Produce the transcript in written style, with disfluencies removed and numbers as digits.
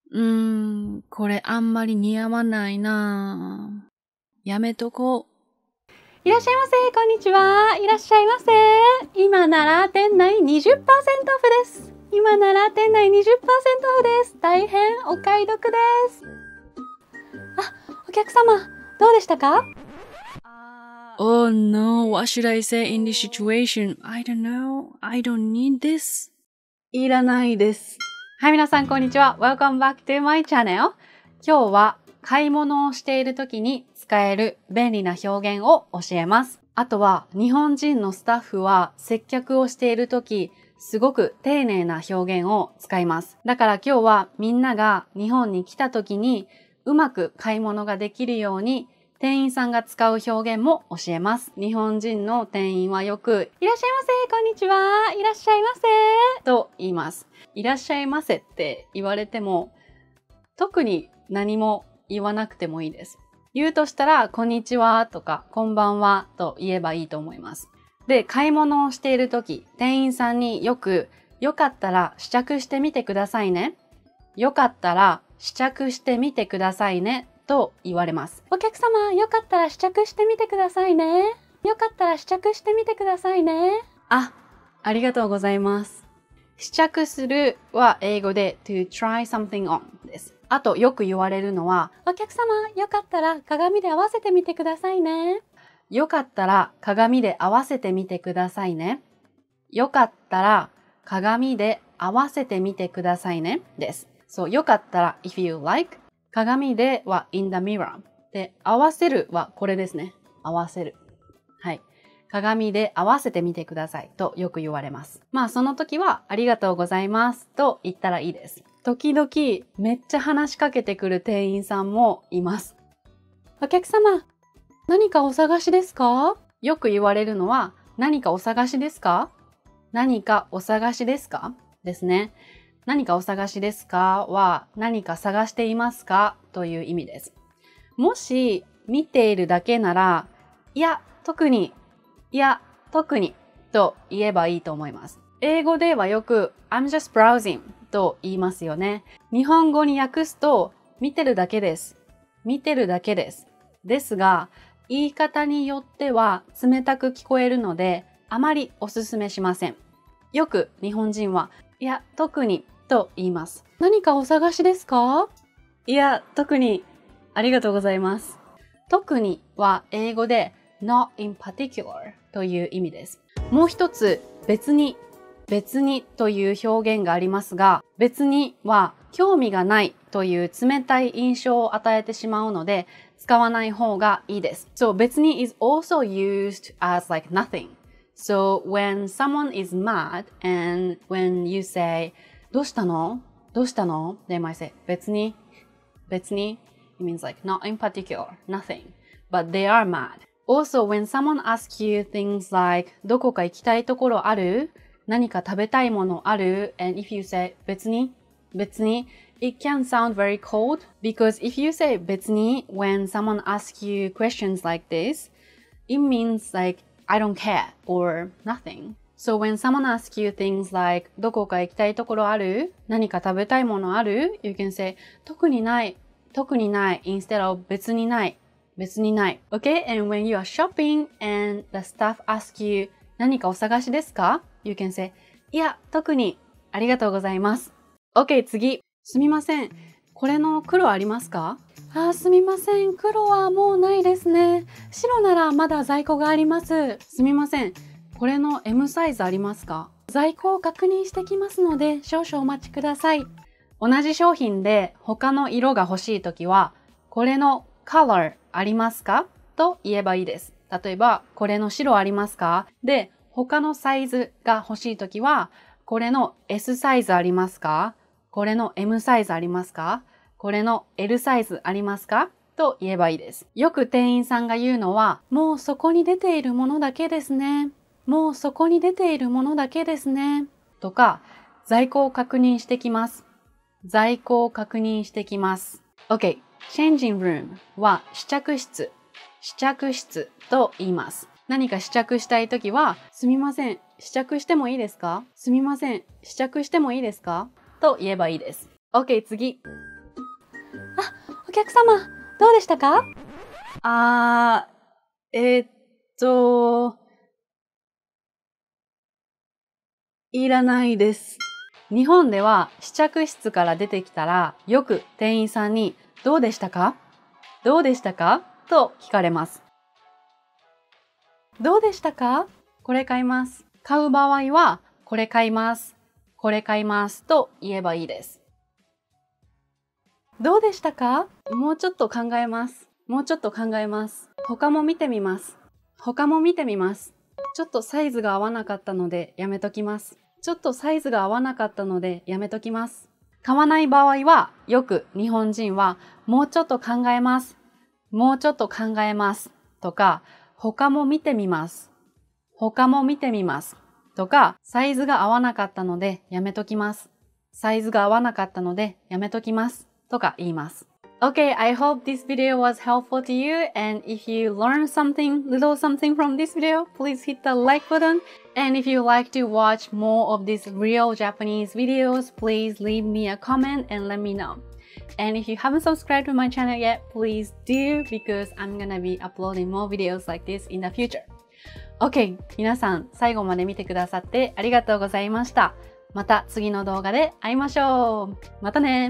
これあんまり似合わないな。やめとこう。 いらっしゃいませ。こんにちは。いらっしゃいませ。今なら店内 20% オフです。今なら店内 20% オフです。大変お買い得です。あ、お客様、どうでしたか？ Oh no, what should I say in this situation? I don't know. I don't need this. いらないです。はい、皆さんこんにちは。Welcome back to my channel. 今日は買い物をしている時に使える便利な表現を教えます。あとは日本人のスタッフは接客をしている時、すごく丁寧な表現を使います。だから今日はみんなが日本に来た時にうまく買い物ができるように店員さんが使う表現も教えます。日本人の店員はよく、いらっしゃいませ、こんにちは、いらっしゃいませ、と言います。いらっしゃいませって言われても、特に何も言わなくてもいいです。言うとしたら、こんにちはとか、こんばんはと言えばいいと思います。で、買い物をしているとき、店員さんによく、よかったら試着してみてくださいね。よかったら試着してみてくださいね。と言われます。お客様、よかったら試着してみてくださいね。よかったら試着してみてくださいね。ありがとうございます。試着するは英語で to try something on です。あとよく言われるのは、お客様、よかったら鏡で合わせてみてくださいね。よかったら鏡で合わせてみてくださいね。よかったら鏡で合わせてみてくださいね。です。そう、よかったら if you like 鏡では in the mirror で、合わせるはこれですね。合わせる。はい。鏡で合わせてみてくださいとよく言われます。まあその時はありがとうございますと言ったらいいです。時々めっちゃ話しかけてくる店員さんもいます。お客様、何かお探しですか？よく言われるのは何かお探しですか？何かお探しですか？ですね。何かお探しですかは何か探していますかという意味です。もし見ているだけなら、いや、特にと言えばいいと思います。英語ではよく I'm just browsing と言いますよね。日本語に訳すと見てるだけです。見てるだけです。ですが、言い方によっては冷たく聞こえるので、あまりおすすめしません。よく日本人は、いや、特にと言います。何かお探しですか？いや、特にありがとうございます。特には英語で not in particular という意味です。もう一つ別にという表現がありますが、別には興味がないという冷たい印象を与えてしまうので使わない方がいいです。So 別に is also used as like nothing. So when someone is mad and when you say どうしたの They might say 別に It means like not in particular, nothing. But they are mad. Also, when someone asks you things like どこか行きたいところある？何か食べたいものある？ And if you say 別に it can sound very cold because if you say 別に when someone asks you questions like this, it means like I don't care or nothing. So when someone asks you things like どこか行きたいところある？何か食べたいものある？ You can say 特にないinstead of 別にない。Okay? And when you are shopping and the staff asks you 何かお探しですか？ You can say いや、特にありがとうございます。Okay, 次。すみません。これの黒ありますか？すみません。黒はもうないですね。白ならまだ在庫があります。すみません。これの M サイズありますか？在庫を確認してきますので少々お待ちください。同じ商品で他の色が欲しいときは、これの color ありますか？と言えばいいです。例えば、これの白ありますか？で、他のサイズが欲しいときは、これの S サイズありますか？これの M サイズありますか？これの L サイズありますか？と言えばいいです。よく店員さんが言うのは、もうそこに出ているものだけですね。もうそこに出ているものだけですね。とか、在庫を確認してきます。在庫を確認してきます。OK。changing room は試着室と言います。何か試着したいときは、すみません、試着してもいいですか？すみません、試着してもいいですか？と言えばいいです。OK、次。 客様、どうでしたか？ いらないです。 日本では試着室から出てきたらよく店員さんにどうでしたか？どうでしたか？と聞かれます。どうでしたか？これ買います。買う場合はこれ買います。これ買いますと言えばいいです。どうでしたか？もうちょっと考えます。もうちょっと考えます。他も見てみます。他も見てみます。ちょっとサイズが合わなかったのでやめときます。ちょっとサイズが合わなかったのでやめときます。買わない場合はよく日本人はもうちょっと考えます。もうちょっと考えますとか他も見てみます。他も見てみますとかサイズが合わなかったのでやめときます。サイズが合わなかったのでやめときますとか言います。Okay, I hope this video was helpful to you, and if you learned little something from this video, please hit the like button. And if you like to watch more of these real Japanese videos, please leave me a comment and let me know. And if you haven't subscribed to my channel yet, please do, because I'm gonna be uploading more videos like this in the future. Okay, 皆さん最後まで見てくださってありがとうございました。また次の動画で会いましょう。またね。